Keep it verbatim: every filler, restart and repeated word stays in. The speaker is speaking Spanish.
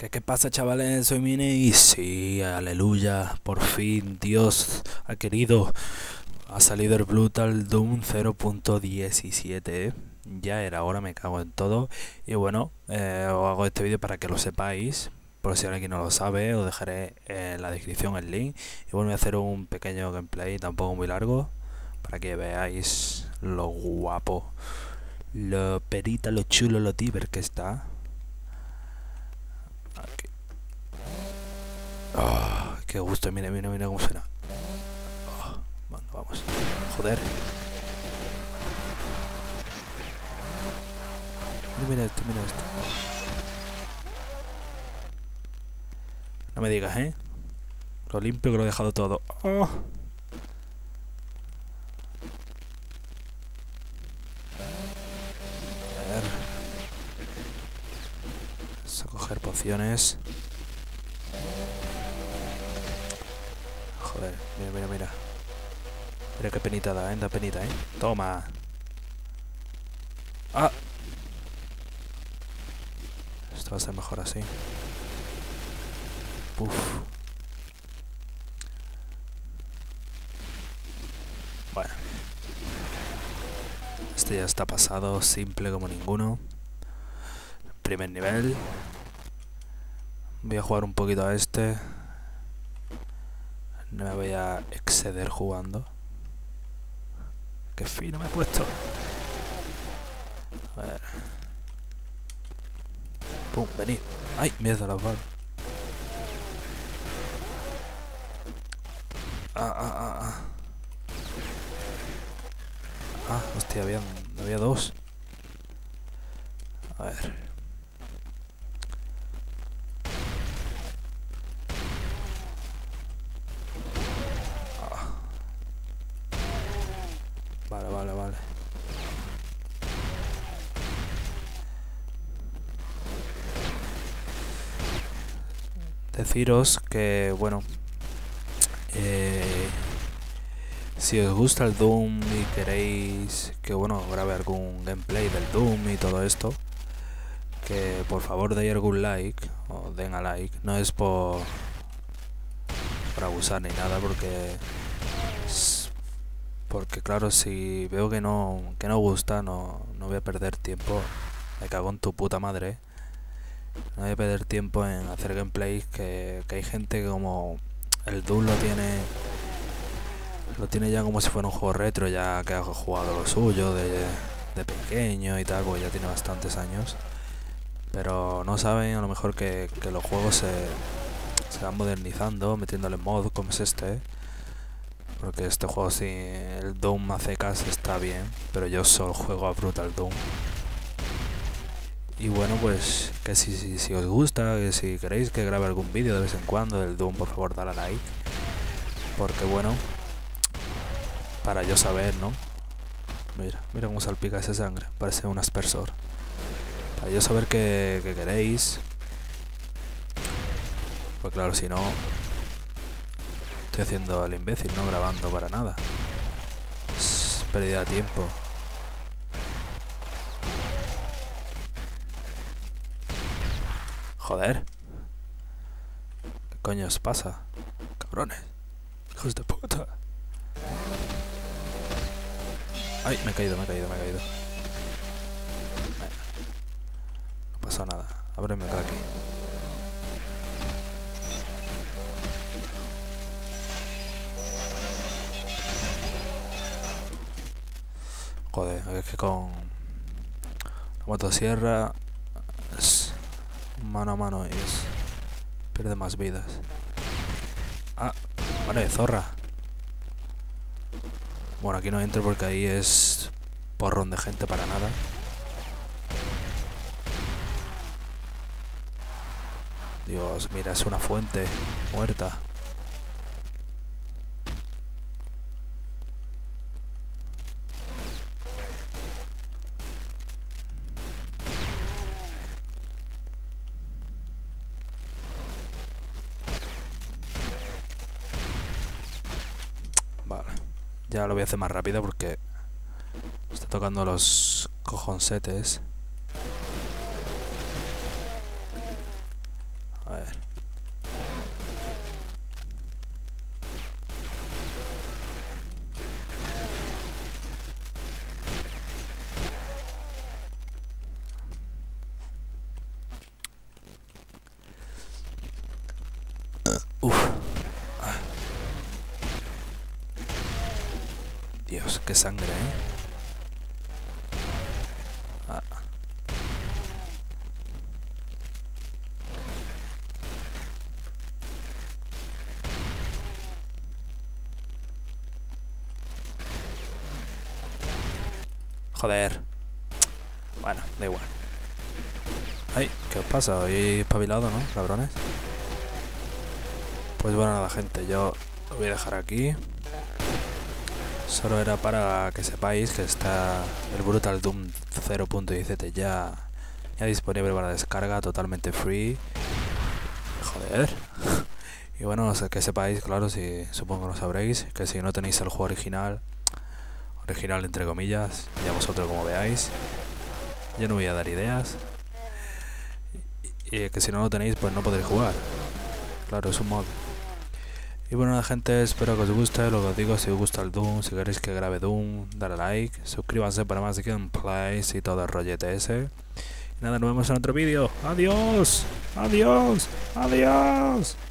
¿Qué pasa, chavales? Soy Mini y sí, aleluya, por fin Dios ha querido. Ha salido el Brutal Doom cero punto diecisiete, ¿eh? Ya era hora, me cago en todo. Y bueno, eh, os hago este vídeo para que lo sepáis. Por si alguien no lo sabe, os dejaré en la descripción el link. Y bueno, voy a hacer un pequeño gameplay, tampoco muy largo, para que veáis lo guapo, lo perita, lo chulo, lo diver que está. Aquí. Oh, qué gusto, mira, mira, mira cómo suena. Oh, bueno, vamos. Joder. Mira, mira esto, mira esto. No me digas, ¿eh? Lo limpio que lo he dejado todo. Oh. A ver. Vamos a coger pociones. Joder, mira, mira, mira. Mira qué penita da, ¿eh? Da penita, ¿eh? Toma. Ah. Esto va a ser mejor así. Uf. Bueno. Este ya está pasado, simple como ninguno. Primer nivel. Voy a jugar un poquito a este. No me voy a exceder jugando. Qué fino me he puesto. A ver. Pum, venid. Ay, mierda las balas. Ah, ah, ah, ah. Ah, hostia, había, había dos. A ver. Ah. Vale, vale, vale. Deciros que, bueno, eh, si os gusta el Doom y queréis que, bueno, grabe algún gameplay del Doom y todo esto, que por favor deis algún like, o den a like. No es por, por abusar ni nada, porque porque claro, si veo que no que no gusta, no, no voy a perder tiempo. Me cago en tu puta madre. No voy a perder tiempo en hacer gameplays que, que hay gente que, como el Doom lo tiene lo tiene ya como si fuera un juego retro, ya que ha jugado lo suyo de, de pequeño y tal, pues ya tiene bastantes años. Pero no saben a lo mejor que, que los juegos se, se van modernizando, metiéndole mod como es este, ¿eh? Porque este juego, sí, el Doom a secas está bien, pero yo solo juego a Brutal Doom. Y bueno, pues que si, si, si os gusta, que si queréis que grabe algún vídeo de vez en cuando del Doom, por favor dale a like. Porque bueno, para yo saber, ¿no? Mira, mira cómo salpica esa sangre, parece un aspersor. Para yo saber que, que queréis. Pues claro, si no, estoy haciendo el imbécil, no grabando para nada. Es pérdida de tiempo. Joder. ¿Qué coño os pasa? Cabrones. Hijos de puta. Ay, me he caído, me he caído, me he caído. Venga. No pasa nada. Ábreme acá aquí. Joder, es que con la motosierra es mano a mano y es, pierde más vidas. Ah, vale, zorra. Bueno, aquí no entro porque ahí es porrón de gente para nada. Dios, mira, es una fuente muerta. Vale, ya lo voy a hacer más rápido porque está tocando los cojonsetes. Uf. Ah. Dios, qué sangre, ¿eh? Ah. Joder. Bueno, da igual. Ay, ¿qué os pasa? Hoy espabilado, ¿no, cabrones? Pues bueno, nada, gente, yo lo voy a dejar aquí. Solo era para que sepáis que está el Brutal Doom cero punto diecisiete ya, ya disponible para descarga, totalmente free. Joder. Y bueno, que sepáis, claro, si supongo que lo sabréis, que si no tenéis el juego original, original entre comillas, ya vosotros como veáis, yo no voy a dar ideas. Y, y que si no lo tenéis, pues no podréis jugar. Claro, es un mod. Y bueno, la gente, espero que os guste. Lo que os digo, si os gusta el Doom, si queréis que grabe Doom, dale like, suscríbanse para más gameplays y todo el rollete ese. Y nada, nos vemos en otro vídeo. Adiós, adiós, adiós.